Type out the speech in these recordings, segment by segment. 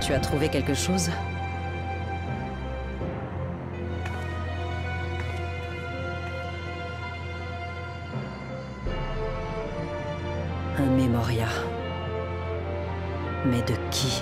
Tu as trouvé quelque chose? Un Memoria. Mais de qui?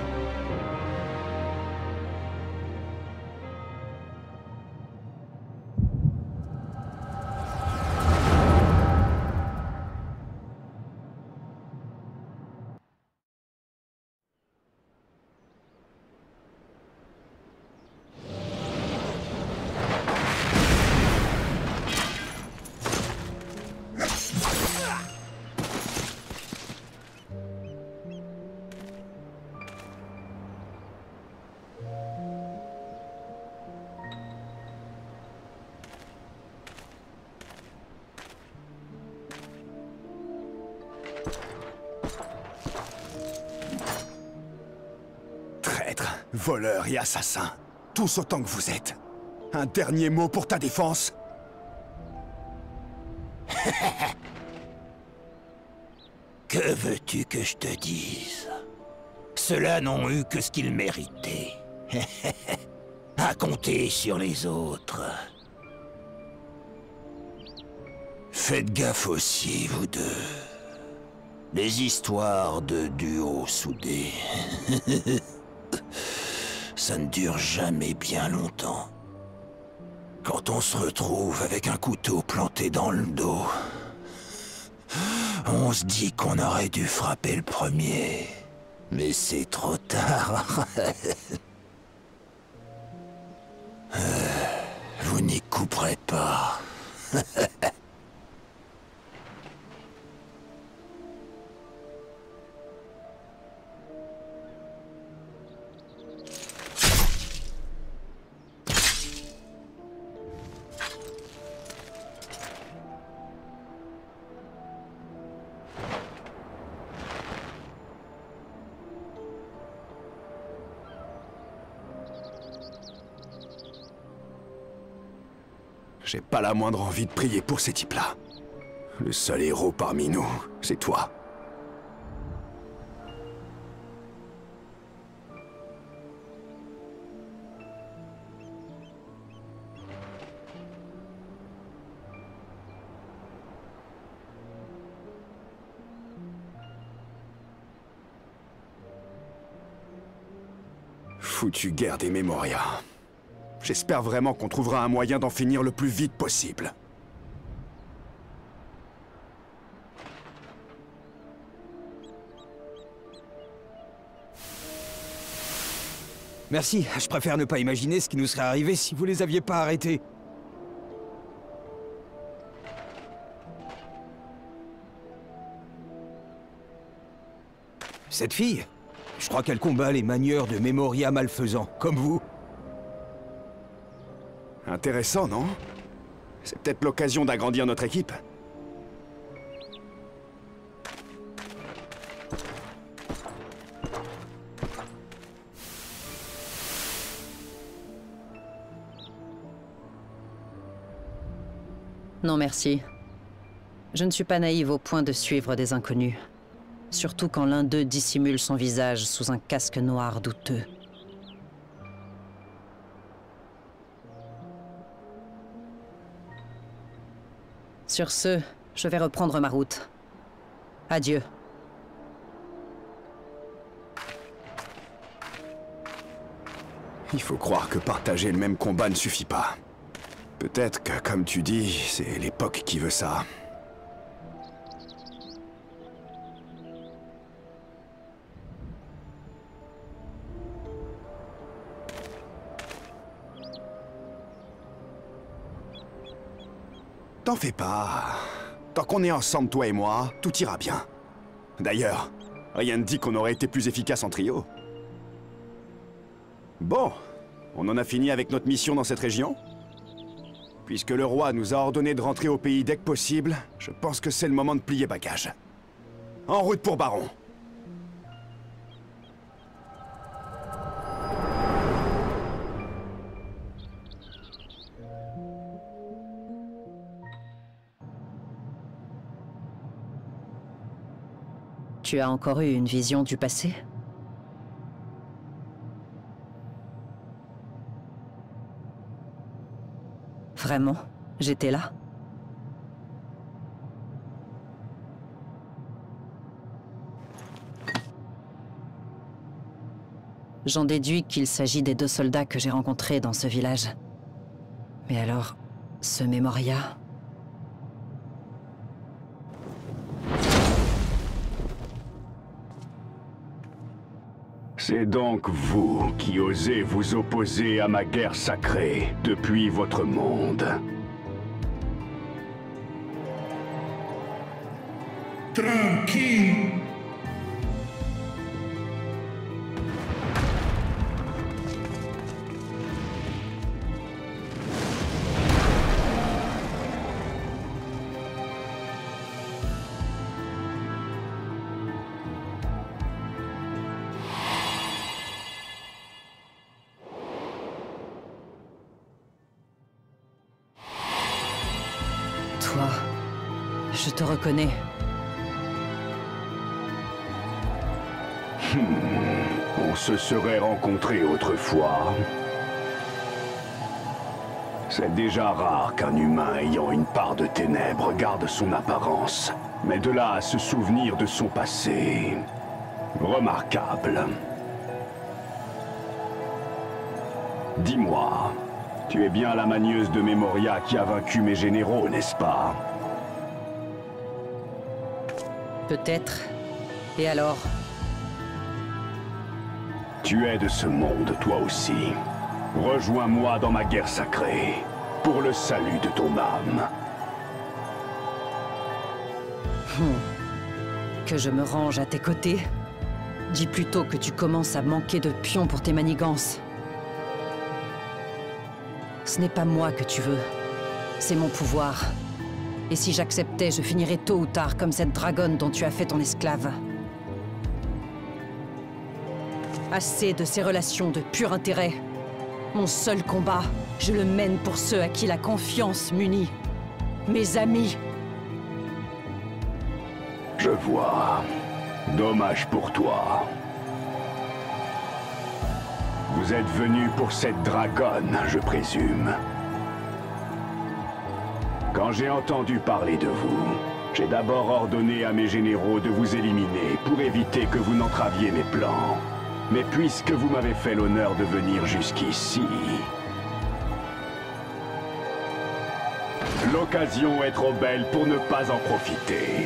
Traître, voleur et assassin, tous autant que vous êtes. Un dernier mot pour ta défense? Que veux-tu que je te dise? Ceux-là n'ont eu que ce qu'ils méritaient. À compter sur les autres. Faites gaffe aussi, vous deux. Les histoires de duos soudés. Ça ne dure jamais bien longtemps. Quand on se retrouve avec un couteau planté dans le dos, on se dit qu'on aurait dû frapper le premier. Mais c'est trop tard. Vous n'y couperez pas. J'ai pas la moindre envie de prier pour ces types-là. Le seul héros parmi nous, c'est toi. Foutue guerre des Memoria. J'espère vraiment qu'on trouvera un moyen d'en finir le plus vite possible. Merci, je préfère ne pas imaginer ce qui nous serait arrivé si vous les aviez pas arrêtés. Cette fille, je crois qu'elle combat les manieurs de Memoria malfaisants, comme vous. Intéressant, non? C'est peut-être l'occasion d'agrandir notre équipe. Non merci. Je ne suis pas naïve au point de suivre des inconnus. Surtout quand l'un d'eux dissimule son visage sous un casque noir douteux. Sur ce, je vais reprendre ma route. Adieu. Il faut croire que partager le même combat ne suffit pas. Peut-être que, comme tu dis, c'est l'époque qui veut ça. T'en fais pas. Tant qu'on est ensemble, toi et moi, tout ira bien. D'ailleurs, rien ne dit qu'on aurait été plus efficace en trio. Bon, on en a fini avec notre mission dans cette région? Puisque le roi nous a ordonné de rentrer au pays dès que possible, je pense que c'est le moment de plier bagages. En route pour Baron. Tu as encore eu une vision du passé? Vraiment? J'étais là? J'en déduis qu'il s'agit des 2 soldats que j'ai rencontrés dans ce village. Mais alors, ce Memoria... C'est donc vous qui osez vous opposer à ma guerre sacrée depuis votre monde. Tranquille. Toi, je te reconnais. On se serait rencontrés autrefois. C'est déjà rare qu'un humain ayant une part de ténèbres garde son apparence. Mais de là à se souvenir de son passé... remarquable. Dis-moi, tu es bien la manieuse de Memoria qui a vaincu mes généraux, n'est-ce pas? Peut-être. Et alors? Tu es de ce monde, toi aussi. Rejoins-moi dans ma guerre sacrée, pour le salut de ton âme. Que je me range à tes côtés? Dis plutôt que tu commences à manquer de pions pour tes manigances. Ce n'est pas moi que tu veux. C'est mon pouvoir. Et si j'acceptais, je finirais tôt ou tard comme cette dragonne dont tu as fait ton esclave. Assez de ces relations de pur intérêt. Mon seul combat, je le mène pour ceux à qui la confiance m'unit. Mes amis. Je vois. Dommage pour toi. Vous êtes venu pour cette dragonne, je présume. Quand j'ai entendu parler de vous, j'ai d'abord ordonné à mes généraux de vous éliminer pour éviter que vous n'entraviez mes plans. Mais puisque vous m'avez fait l'honneur de venir jusqu'ici... l'occasion est trop belle pour ne pas en profiter.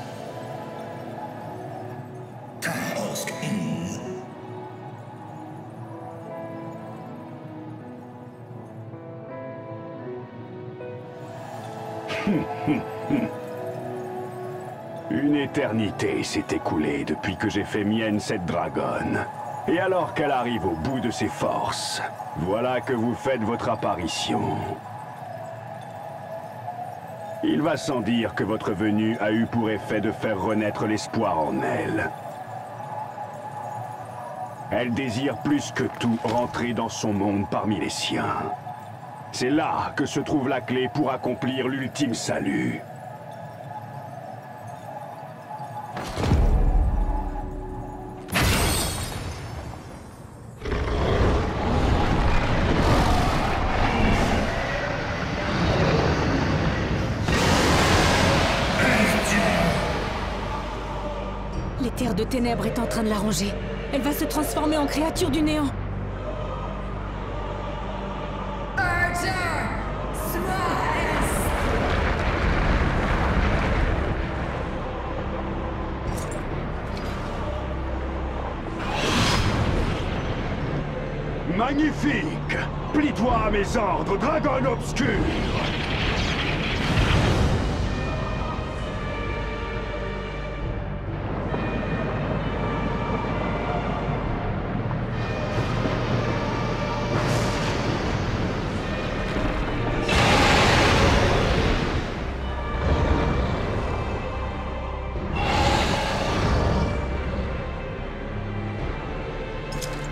Une éternité s'est écoulée depuis que j'ai fait mienne cette dragonne. Et alors qu'elle arrive au bout de ses forces, voilà que vous faites votre apparition. Il va sans dire que votre venue a eu pour effet de faire renaître l'espoir en elle. Elle désire plus que tout rentrer dans son monde parmi les siens. C'est là que se trouve la clé pour accomplir l'ultime salut. L'éther de ténèbres est en train de la ronger. Elle va se transformer en créature du néant. Magnifique! Plie-toi à mes ordres, dragonne obscure!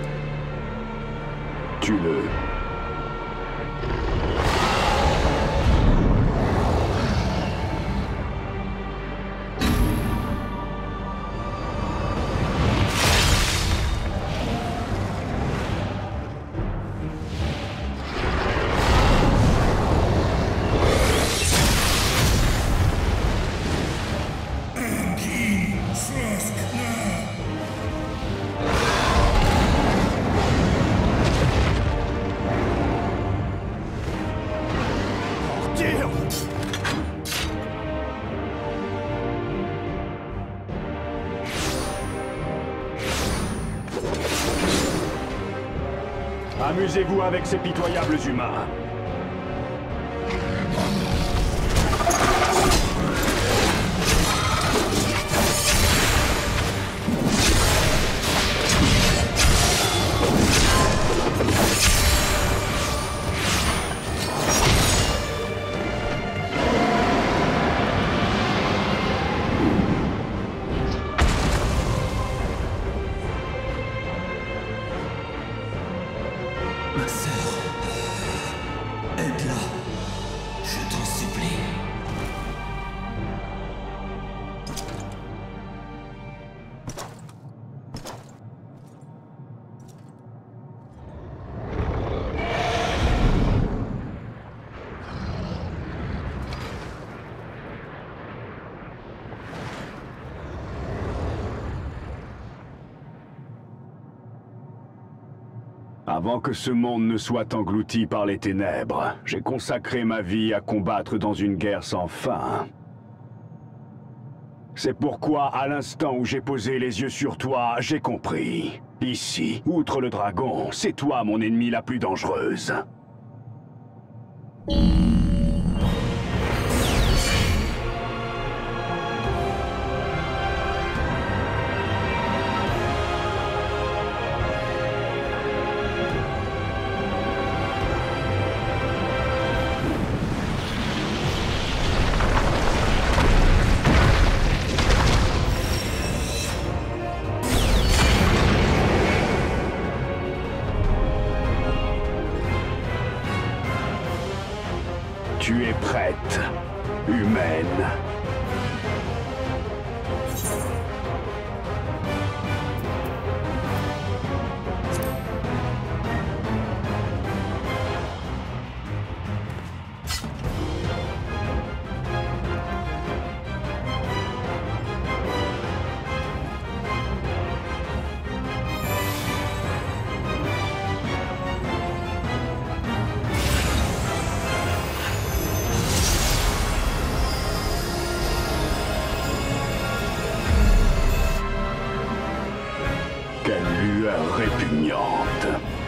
Tue-le. Amusez-vous avec ces pitoyables humains. Ma sœur, aide-la, je t'en supplie. Avant que ce monde ne soit englouti par les ténèbres, j'ai consacré ma vie à combattre dans une guerre sans fin. C'est pourquoi, à l'instant où j'ai posé les yeux sur toi, j'ai compris. Ici, outre le dragon, c'est toi mon ennemi la plus dangereuse. Tu es prête, humaine. Quelle lueur répugnante.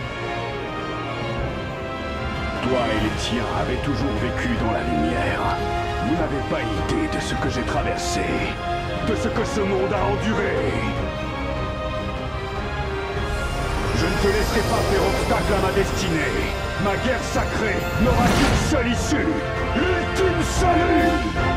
Toi et les tiens avez toujours vécu dans la lumière. Vous n'avez pas idée de ce que j'ai traversé, de ce que ce monde a enduré. Je ne te laisserai pas faire obstacle à ma destinée. Ma guerre sacrée n'aura qu'une seule issue, l'ultime salut!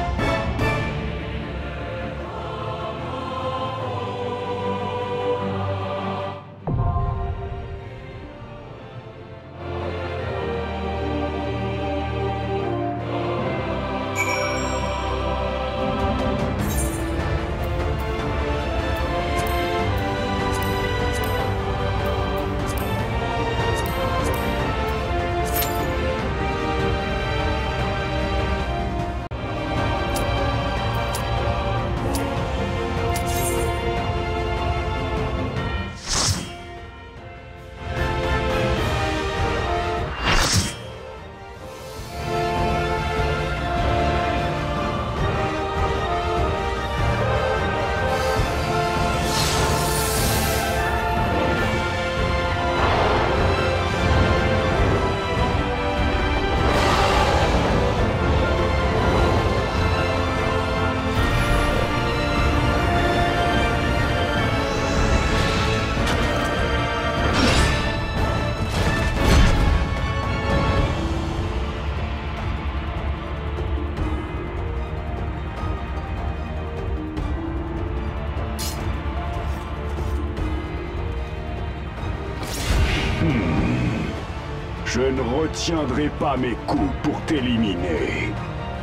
Je ne retiendrai pas mes coups pour t'éliminer.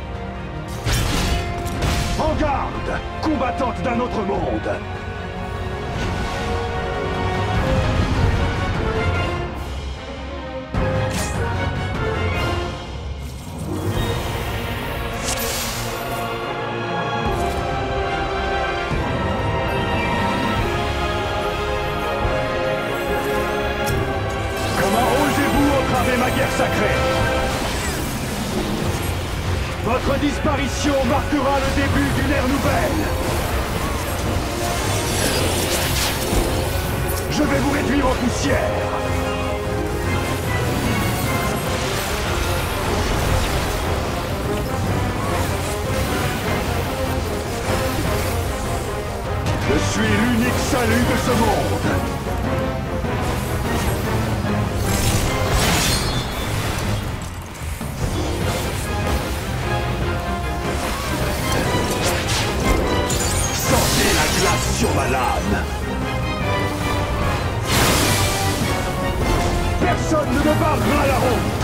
En garde, combattante d'un autre monde! Ma guerre sacrée. Votre disparition marquera le début d'une ère nouvelle. Je vais vous réduire en poussière. salut de ce monde. Sentez la glace sur ma lame. Personne ne me barrera la route.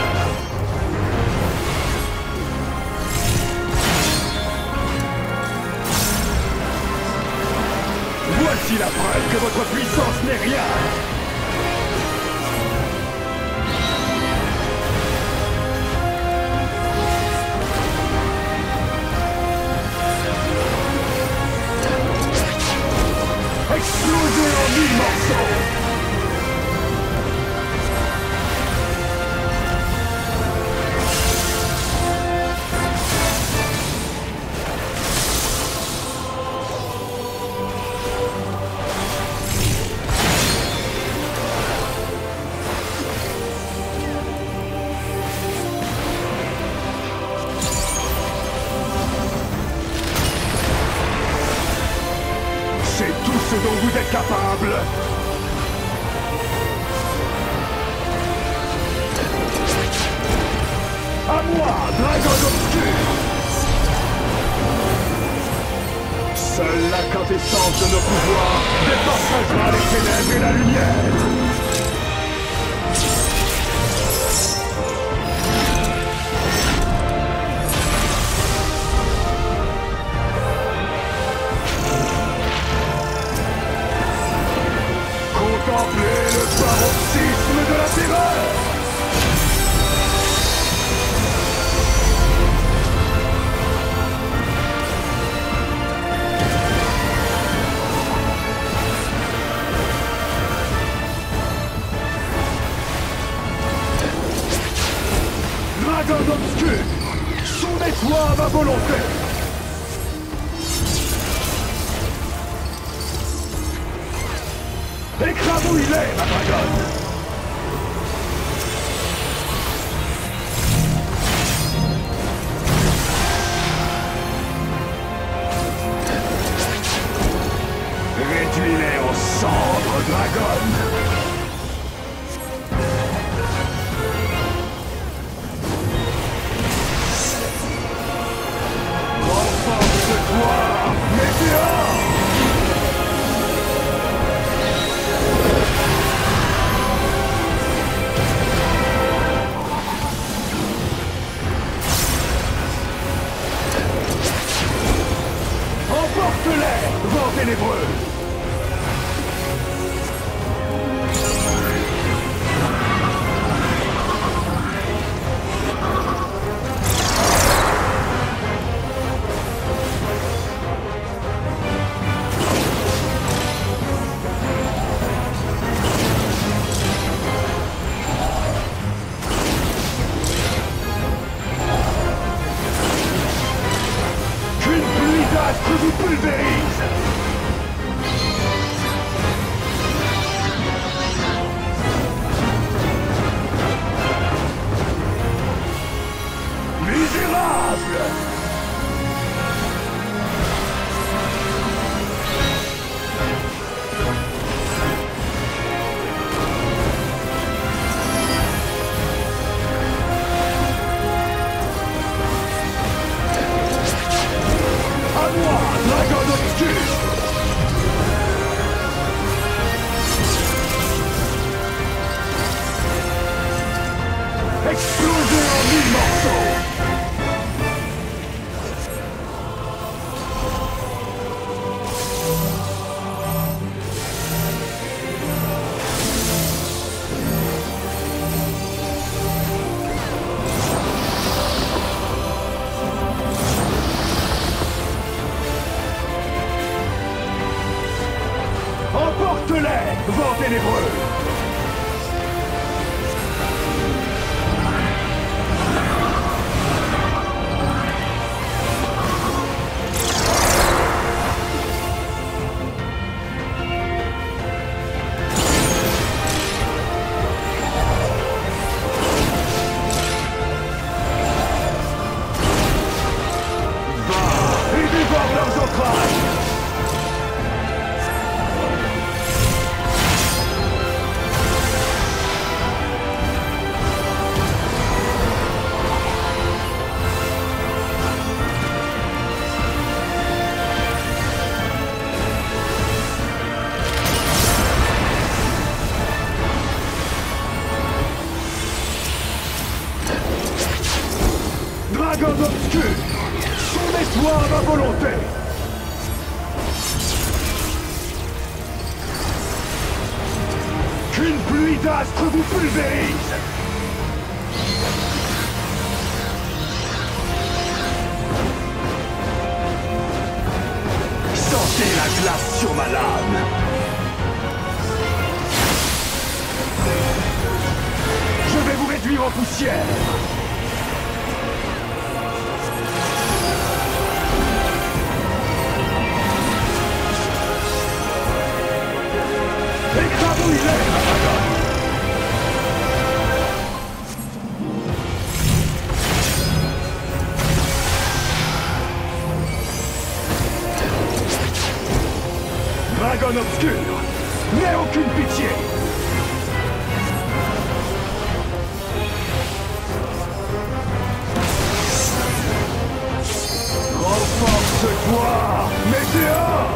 Voici la preuve que votre puissance n'est rien. Explosez en 1000 morceaux. C'est tout ce dont vous êtes capable. À moi, Dragon Obscur. Seule la quintessence de nos pouvoirs départagera les ténèbres et la lumière. Contemplez le paroxysme de la terreur. Dragon Obscur, soumets-toi à ma volonté. Écrabouille-les, ma dragonne. Réduis-les en cendres, dragonne. Renforce-toi, météore. Emporte-les, vent ténébreux. Qu'une pluie d'astres vous pulvérise. Misérable! À moi, Dragon Obscur! Explosez en 1000 morceaux! Emporte-les, vent ténébreux! Va et dévore leurs entrailles! Dragon obscur, soumets-toi à ma volonté. Qu'une pluie d'astres vous pulvérise. Sentez la glace sur ma lame. Je vais vous réduire en poussière. Écrabouille-les, ma dragonne. Dragon obscur, n'aie aucune pitié. Renforce-toi, Météore.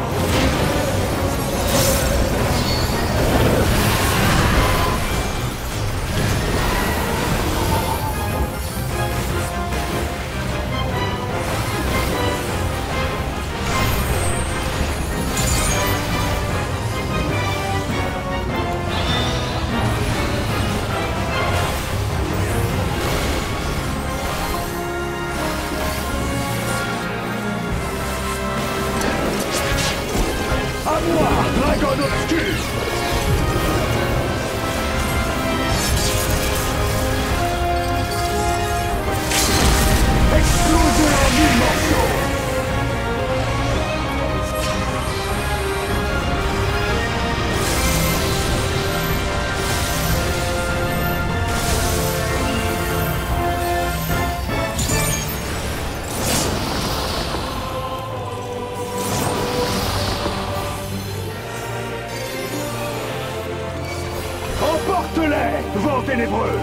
À moi, Dragon obscur. Explosez en mille morceaux. Emporte-les, vent ténébreux.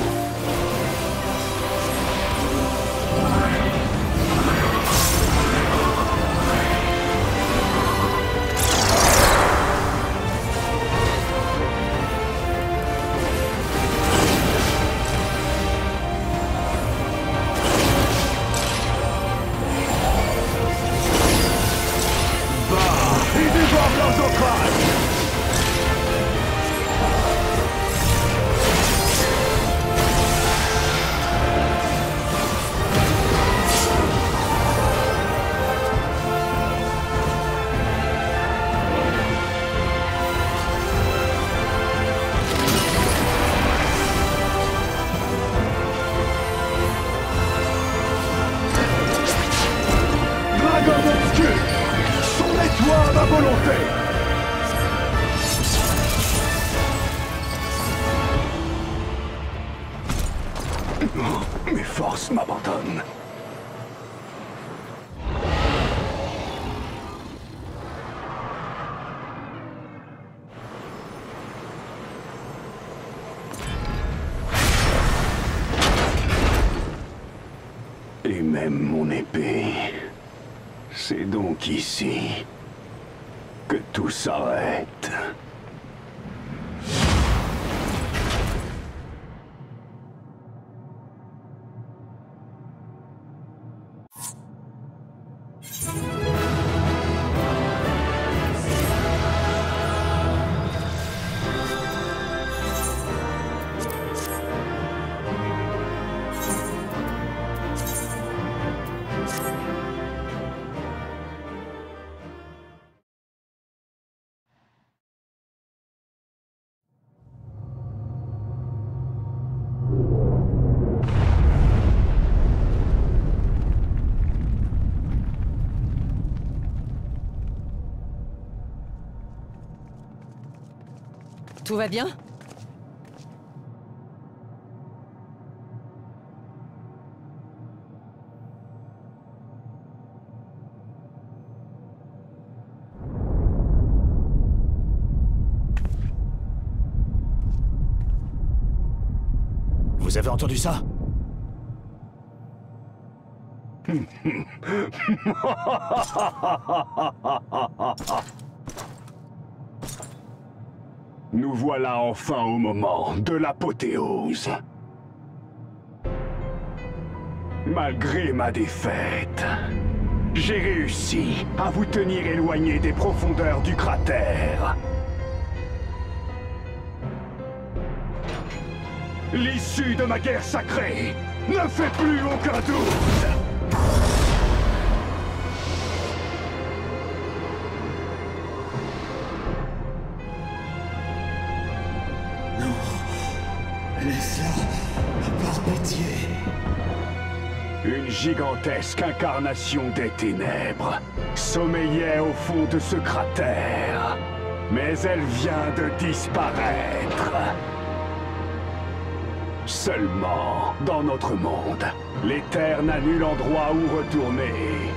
Bah, et dévore leurs entrailles. Dragon obscur, soumets-toi à ma volonté. Mes forces m'abandonnent. Et même mon épée. C'est donc ici que tout s'arrête. Tout va bien? Vous avez entendu ça? Nous voilà enfin au moment de l'apothéose. Malgré ma défaite, j'ai réussi à vous tenir éloigné des profondeurs du cratère. L'issue de ma guerre sacrée ne fait plus aucun doute. Laisse-la, par pitié. Une gigantesque incarnation des ténèbres sommeillait au fond de ce cratère, mais elle vient de disparaître. Seulement, dans notre monde, l'éther n'a nul endroit où retourner.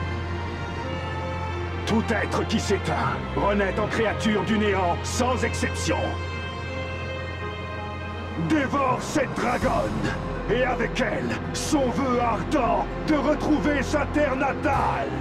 Tout être qui s'éteint renaît en créature du néant, sans exception. Dévore cette dragonne, et avec elle, son vœu ardent de retrouver sa terre natale.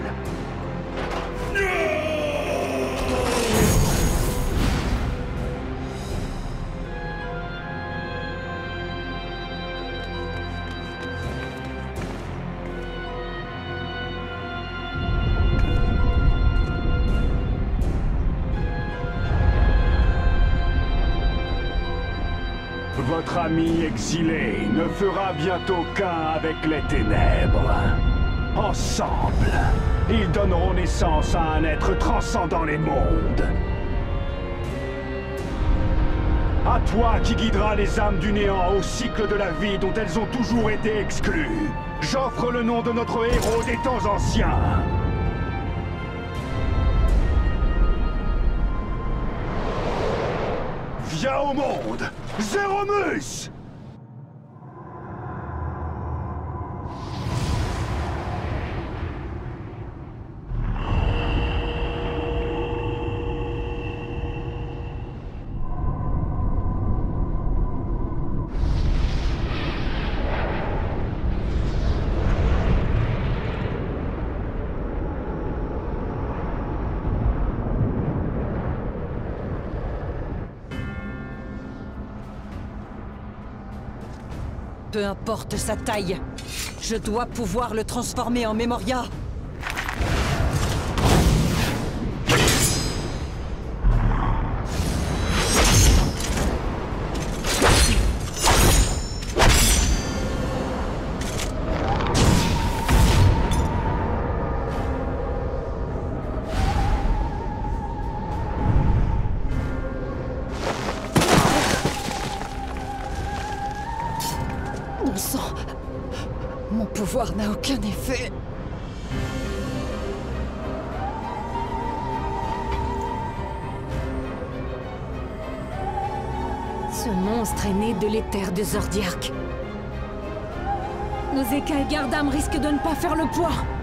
Votre ami exilé ne fera bientôt qu'un avec les ténèbres. Ensemble, ils donneront naissance à un être transcendant les mondes. À toi qui guideras les âmes du néant au cycle de la vie dont elles ont toujours été exclues, j'offre le nom de notre héros des temps anciens. Viens au monde, Zéromus! Peu importe sa taille, je dois pouvoir le transformer en Memoria. Mon sang... Mon pouvoir n'a aucun effet. Ce monstre est né de l'éther de Zordiark. Nos écailles Gardam risquent de ne pas faire le poids.